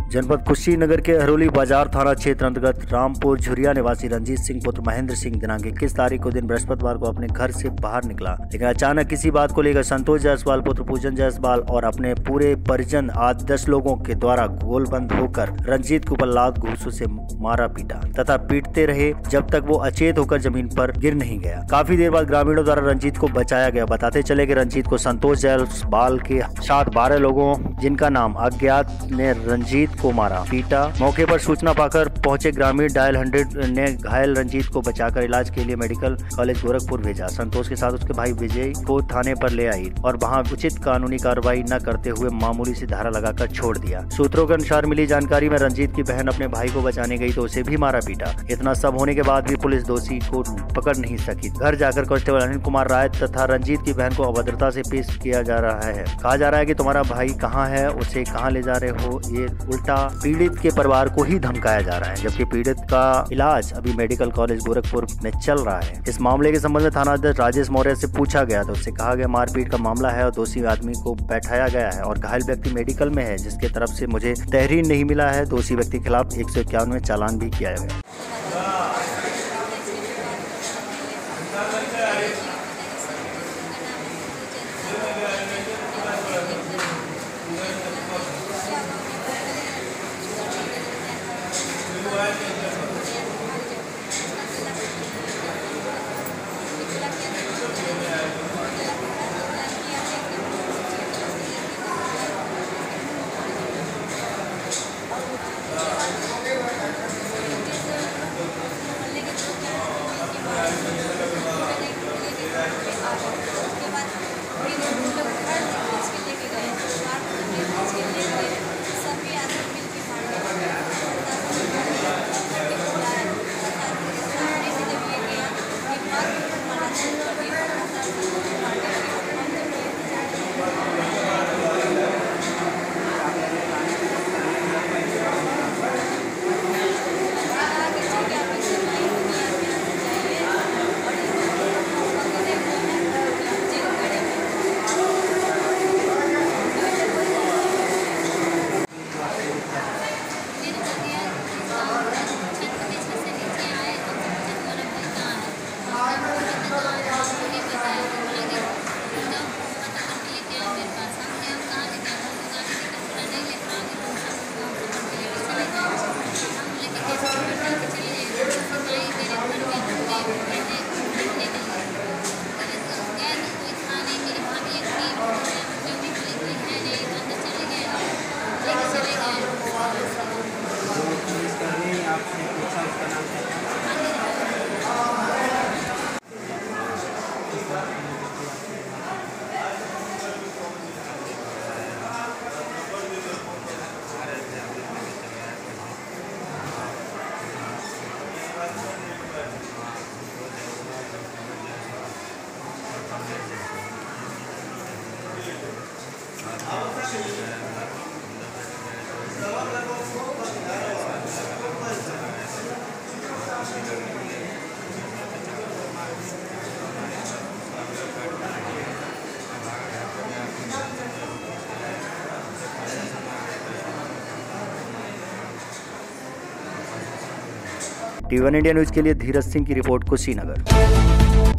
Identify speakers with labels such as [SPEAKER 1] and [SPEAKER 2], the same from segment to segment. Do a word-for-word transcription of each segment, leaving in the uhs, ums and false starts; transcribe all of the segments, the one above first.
[SPEAKER 1] जनपद कुशीनगर के हरोली बाजार थाना क्षेत्र अंतर्गत रामपुर झुरिया निवासी रंजीत सिंह पुत्र महेंद्र सिंह दिनांक इक्कीस तारीख को दिन बृहस्पतिवार को अपने घर से बाहर निकला, लेकिन अचानक किसी बात को लेकर संतोष जायसवाल पुत्र पूजन जायसवाल और अपने पूरे परिजन आदि दस लोगों के द्वारा गोलबंद होकर रंजीत को ऊपर लात घूंसों से मारा पीटा तथा पीटते रहे जब तक वो अचेत होकर जमीन पर गिर नहीं गया। काफी देर बाद ग्रामीणों द्वारा रंजीत को बचाया गया। बताते चले कि रंजीत को संतोष जायसवाल के साथ बारह लोगों जिनका नाम अज्ञात ने रंजीत को मारा पीटा। मौके पर सूचना पाकर पहुंचे ग्रामीण डायल हंड्रेड ने घायल रंजीत को बचाकर इलाज के लिए मेडिकल कॉलेज गोरखपुर भेजा। संतोष के साथ उसके भाई विजय को थाने पर ले आई और वहां उचित कानूनी कार्रवाई न करते हुए मामूली सी धारा लगाकर छोड़ दिया। सूत्रों के अनुसार मिली जानकारी में रंजीत की बहन अपने भाई को बचाने गई तो उसे भी मारा पीटा। इतना सब होने के बाद भी पुलिस दोषी को पकड़ नहीं सकी। घर जाकर कांस्टेबल अनिल कुमार राय तथा रंजीत की बहन को अभद्रता से पेश किया जा रहा है। कहा जा रहा है कि तुम्हारा भाई कहाँ है, उसे कहाँ ले जा रहे हो। ये उल्टा पीड़ित के परिवार को ही धमकाया जा रहा है, जबकि पीड़ित का इलाज अभी मेडिकल कॉलेज गोरखपुर में चल रहा है। इस मामले के संबंध में थाना अध्यक्ष राजेश मौर्य से पूछा गया तो उससे कहा गया मारपीट का मामला है और दोषी आदमी को बैठाया गया है और घायल व्यक्ति मेडिकल में है, जिसके तरफ से मुझे तहरीर नहीं मिला है। दोषी व्यक्ति के खिलाफ एक सौ इक्यावन में चालान भी किया गया। टीवी वन इंडिया न्यूज के लिए धीरज सिंह की रिपोर्ट कुशीनगर।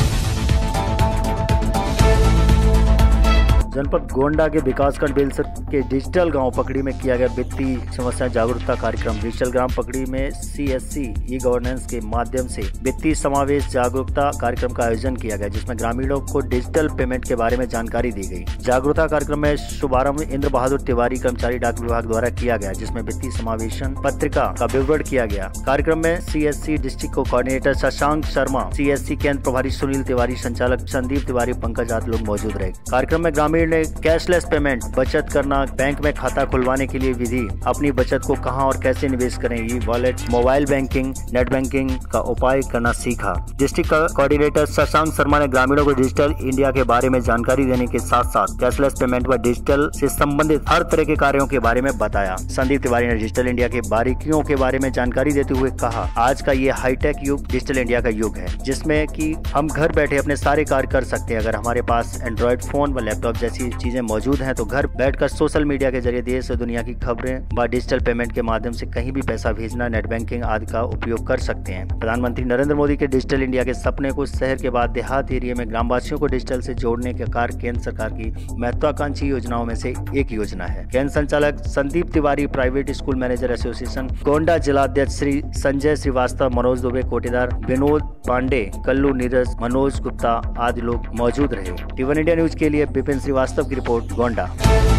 [SPEAKER 1] जनपद गोंडा के विकासखंड बेलसर के डिजिटल गांव पकड़ी में किया गया वित्तीय समस्या जागरूकता कार्यक्रम। डिजिटल ग्राम पकड़ी में सीएससी ई गवर्नेंस के माध्यम से वित्तीय समावेश जागरूकता कार्यक्रम का आयोजन किया गया, जिसमें ग्रामीणों को डिजिटल पेमेंट के बारे में जानकारी दी गई। जागरूकता कार्यक्रम में शुभारंभ इंद्र बहादुर तिवारी कर्मचारी डाक विभाग द्वारा किया गया, जिसमें वित्तीय समावेशन पत्रिका का विवरण किया गया। कार्यक्रम में सीएससी डिस्ट्रिक्ट को कोऑर्डिनेटर शशांक शर्मा, सीएससी केंद्र प्रभारी सुनील तिवारी, संचालक संदीप तिवारी, पंकज आदि लोग मौजूद रहे। कार्यक्रम में ग्रामीण ने कैशलेस पेमेंट, बचत करना, बैंक में खाता खुलवाने के लिए विधि, अपनी बचत को कहां और कैसे निवेश करें, e wallet, mobile banking, net banking का उपाय करना सीखा। डिस्ट्रिक्ट कोऑर्डिनेटर शशांक शर्मा ने ग्रामीणों को डिजिटल इंडिया के बारे में जानकारी देने के साथ साथ कैशलेस पेमेंट व डिजिटल से संबंधित हर तरह के कार्यों के बारे में बताया। संदीप तिवारी ने डिजिटल इंडिया के बारीकियों के बारे में जानकारी देते हुए कहा, आज का ये हाईटेक युग डिजिटल इंडिया का युग है, जिसमें कि हम घर बैठे अपने सारे कार्य कर सकते हैं अगर हमारे पास एंड्रॉइड फोन व लैपटॉप जैसी ऐसी चीजें मौजूद हैं तो घर बैठकर सोशल मीडिया के जरिए देश और दुनिया की खबरें व डिजिटल पेमेंट के माध्यम से कहीं भी पैसा भेजना, नेट बैंकिंग आदि का उपयोग कर सकते हैं। प्रधानमंत्री नरेंद्र मोदी के डिजिटल इंडिया के सपने को शहर के बाद देहात एरिया में ग्रामवासियों को डिजिटल से जोड़ने का कार्य केंद्र सरकार की महत्वाकांक्षी योजनाओं में से एक योजना है। केंद्र संचालक Sandeep Tiwari, private school manager association Gonda जिला अध्यक्ष श्री संजय श्रीवास्तव, मनोज दुबे, कोटेदार विनोद पांडे, कल्लू नीरज, मनोज गुप्ता आदि लोग मौजूद रहे। टी वन इंडिया न्यूज के लिए विपिन श्रीवास्तव की रिपोर्ट, गोंडा।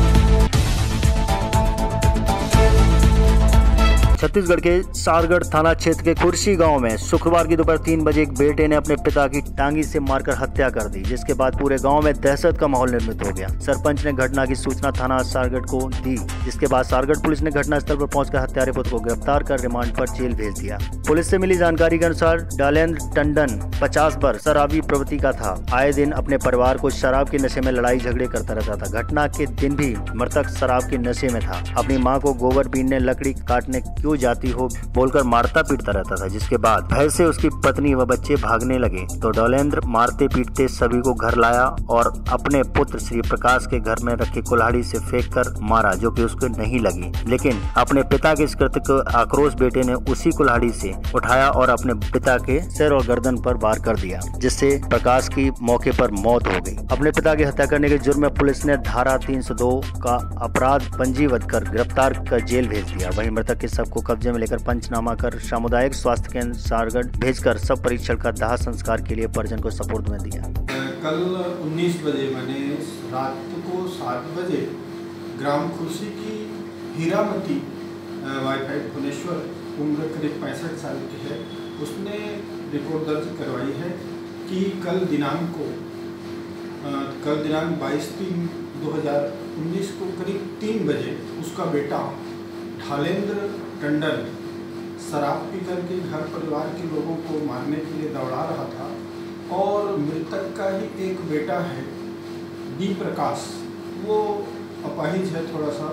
[SPEAKER 1] छत्तीसगढ़ के सारगढ़ थाना क्षेत्र के कुर्सी गांव में शुक्रवार की दोपहर तीन बजे एक बेटे ने अपने पिता की टांगी से मारकर हत्या कर दी, जिसके बाद पूरे गांव में दहशत का माहौल निर्मित हो गया। सरपंच ने घटना की सूचना थाना सारगढ़ को दी, जिसके बाद सारगढ़ पुलिस ने घटनास्थल पर पहुंचकर हत्यारे पुत्र को गिरफ्तार कर रिमांड पर जेल भेज दिया। पुलिस से मिली जानकारी के अनुसार डालेंद्र टंडन पचास वर्ष शराबी प्रवृत्ति का था। आए दिन अपने परिवार को शराब के नशे में लड़ाई झगड़े करता रहता था। घटना के दिन भी मृतक शराब के नशे में था। अपनी मां को गोबर बीनने, लकड़ी काटने क्यों जाती हो बोलकर मारता पीटता रहता था, जिसके बाद भय से उसकी पत्नी व बच्चे भागने लगे तो डॉलेंद्र मारते पीटते सभी को घर लाया और अपने पुत्र श्री प्रकाश के घर में रखी कुल्हाड़ी से फेंक कर मारा, जो कि उसको नहीं लगी। लेकिन अपने पिता के इस कृत्य को आक्रोश बेटे ने उसी कुल्हाड़ी से उठाया और अपने पिता के सिर और गर्दन पर वार कर दिया, जिससे प्रकाश की मौके पर मौत हो गई। अपने पिता की हत्या करने के जुर्म में पुलिस ने धारा तीन सौ दो का अपराध पंजीबद्ध कर गिरफ्तार कर जेल भेज दिया। वहीं मृतक के शव को कब्जे में लेकर पंचनामा कर सामुदायिक स्वास्थ्य केंद्र सारगढ़ भेजकर सब परीक्षण का दाह संस्कार के लिए परिजन को सपुर्द में दिया।
[SPEAKER 2] कल उन्नीस बजे मैंने रात को सात बजे ग्राम खुर्सी की हीरामती वाईफाई भुवनेश्वर, उम्र करीब पैंसठ साल की है, उसने रिपोर्ट दर्ज करवाई है कि कल दिनांक को कल दिनांक बाईस तीन दो हज़ार उन्नीस को करीब तीन बजे उसका बेटा ढालेंद्र टंडन शराब पी करके घर परिवार के लोगों को मारने के लिए दौड़ा रहा था और मृतक का ही एक बेटा है डी प्रकाश, वो अपाहिज है थोड़ा सा,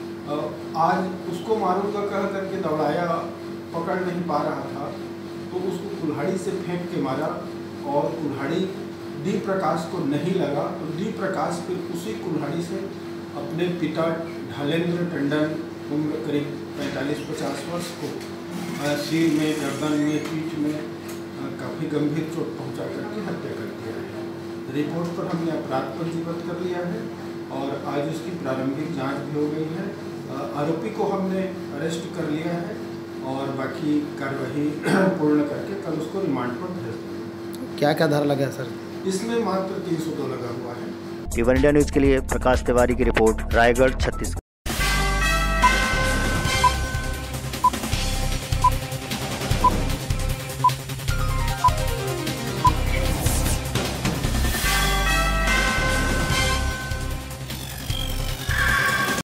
[SPEAKER 2] आज उसको मारूंगा कह करके दौड़ाया, पकड़ नहीं पा रहा था तो उसको कुल्हाड़ी से फेंक के मारा और कुल्हाड़ी डी प्रकाश को नहीं लगा तो डी प्रकाश फिर उसी कुल्हाड़ी से अपने पिता ढालेंद्र टंडन, उम्र करीब पैंतालीस पचास वर्ष को सिर में, गर्दन में, पीठ में काफ़ी गंभीर चोट पहुंचा करके हत्या कर दिया है। रिपोर्ट पर हमने अपराध पंजीबद्ध कर लिया है और आज उसकी प्रारंभिक जांच भी हो गई है। आरोपी को हमने अरेस्ट कर लिया है और बाकी कार्यवाही पूर्ण करके कल उसको रिमांड पर भेज देंगे।
[SPEAKER 3] क्या क्या धारा लगा है सर?
[SPEAKER 2] इसमें मात्र तीन सौ दो लगा हुआ है।
[SPEAKER 1] टी वन इंडिया न्यूज के लिए प्रकाश तिवारी की रिपोर्ट, रायगढ़, छत्तीसगढ़।